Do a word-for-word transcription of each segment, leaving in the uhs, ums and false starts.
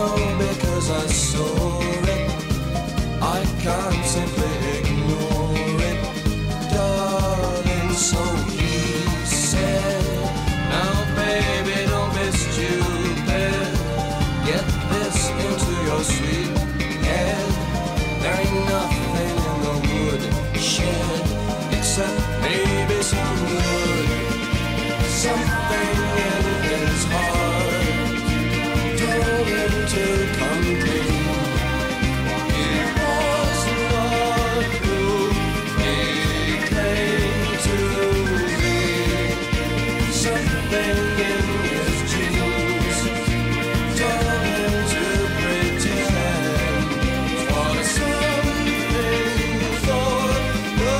know because I saw it. I can't simply ignore it, darling. So he said, now baby, don't be stupid. Get this into your sweet head. There ain't nothing in the woodshed except maybe some wood, something in his heart told him to come clean. He was not who he claimed to be. Something in his genes told him to pretend for something for the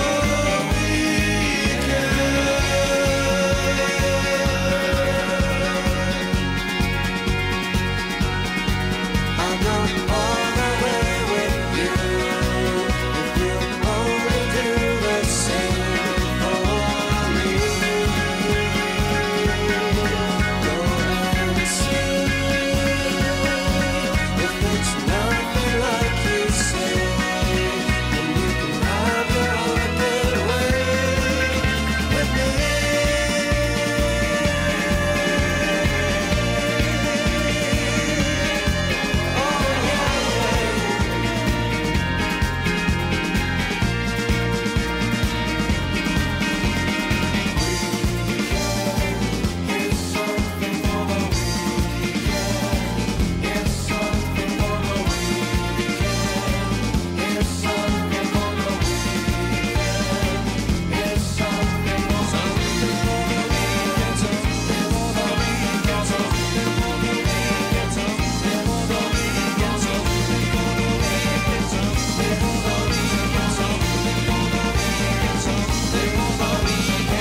I'm not all the way with you if you only do the same for me. Go and see if it's nothing like you say, then you can have your own good way with me.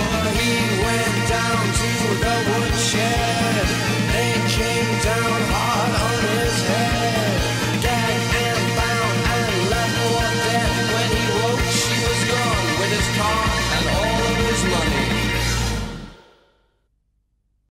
He went down to the woodshed. They came down hard.